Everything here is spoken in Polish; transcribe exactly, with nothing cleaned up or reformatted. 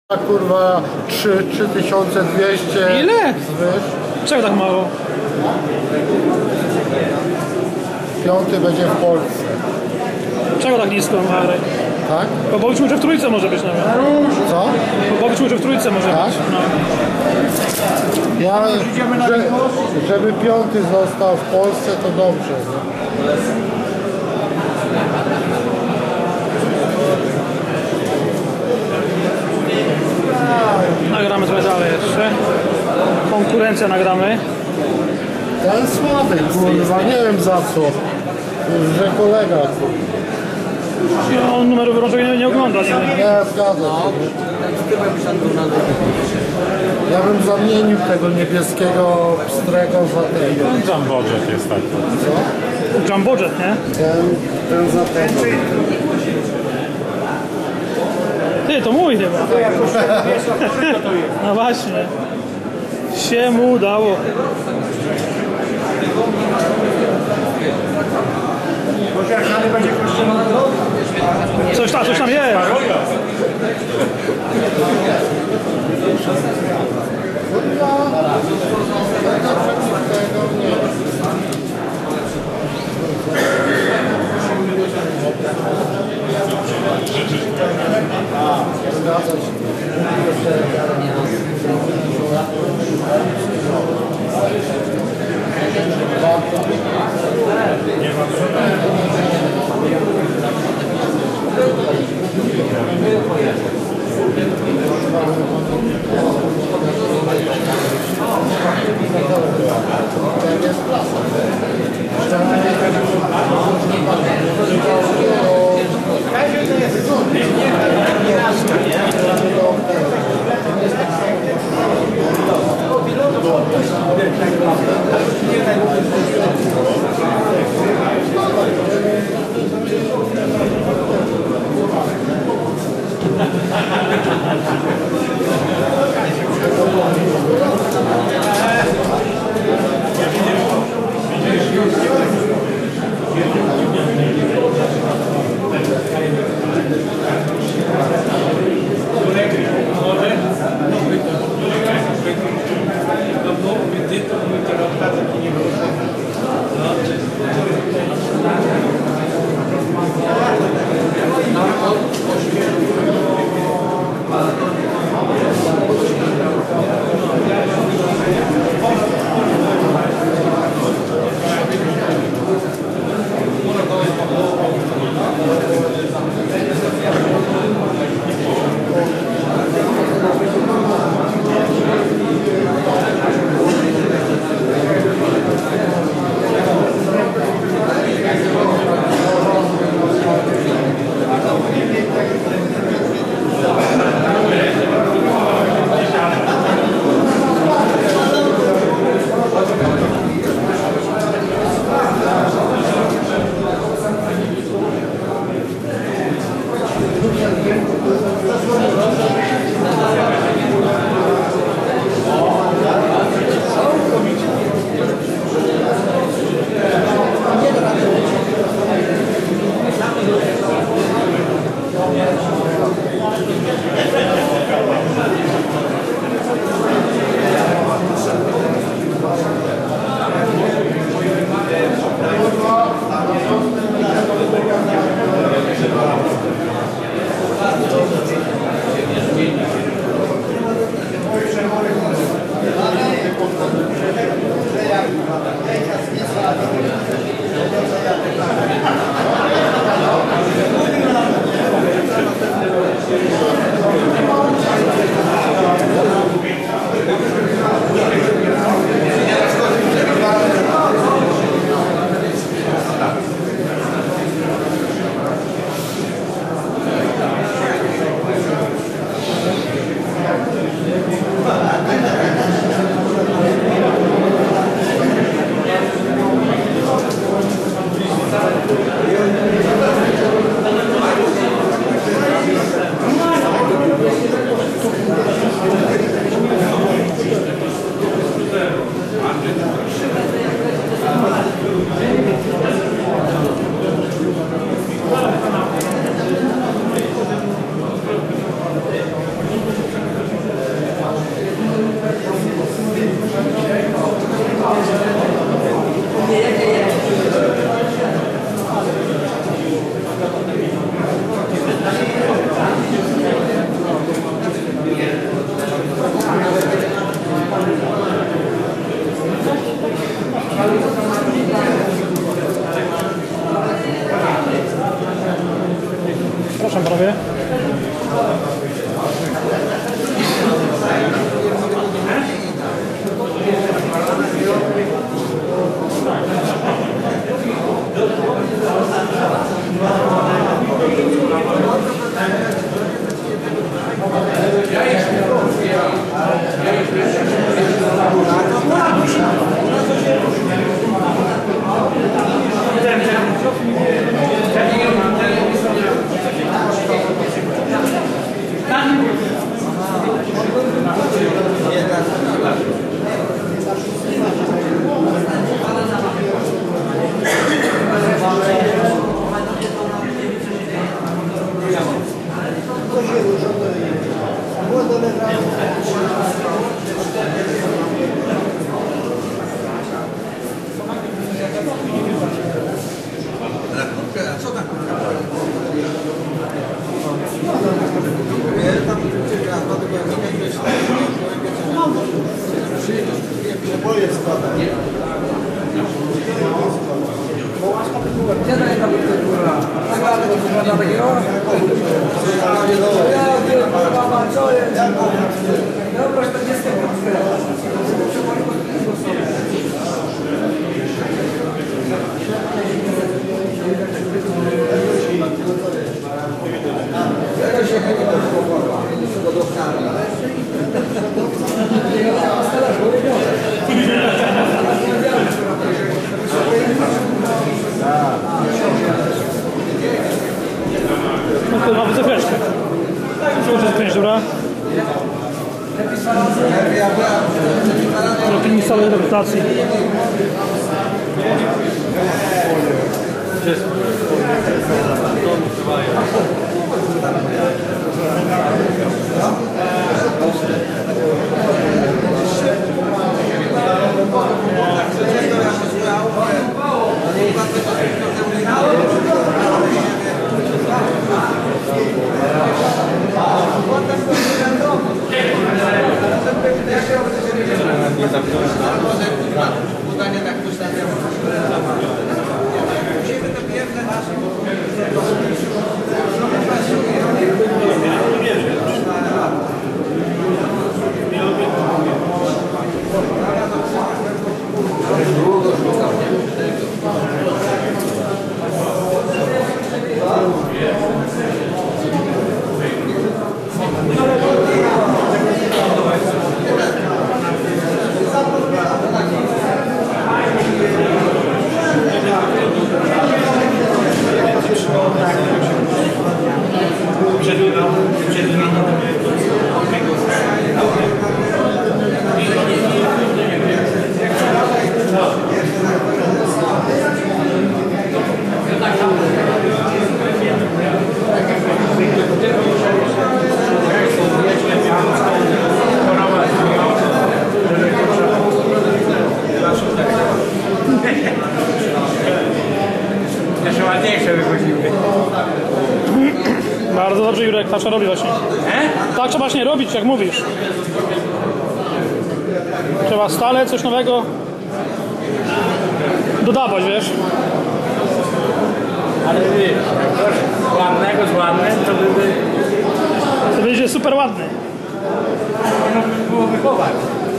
Kurwa trzy tysiące dwieście. Ile? Zwyż. Czego tak mało? Piąty będzie w Polsce. Czego tak nisko, Marek? Tak? Bo powiedzmy, że w trójce może być nawet. Co? Bo powiedzmy, że w trójce może Tak? być. No. Ja, że, żeby piąty został w Polsce, to dobrze. Nagramy trochę dalej jeszcze. Konkurencja nagramy. Ten słaby, kurwa, nie wiem za co. Że kolega. I on numeru wyrączek nie, nie ogląda. Nie? Nie, zgadzam się. Ja bym zamienił tego niebieskiego pstrego za tego. Jumbo Jet jest taki. Co? Jumbo Jet, nie? Ten, ten za tego. Ty, to mój chyba. No właśnie. Się mu udało. Coś tam, coś tam jest. No to mamy zakrężkę. Słuchaj, zakrężura. Zrobimy stałej reputacji. Jeszcze ładniejsze wychodziły. Bardzo dobrze, Jurek, tak trzeba robić właśnie. Tak trzeba właśnie robić, jak mówisz. Trzeba stale coś nowego dodawać, wiesz? Ale wiesz, jak ładnego z ładnym, to by, by... To będzie super ładny. No, by było wychować.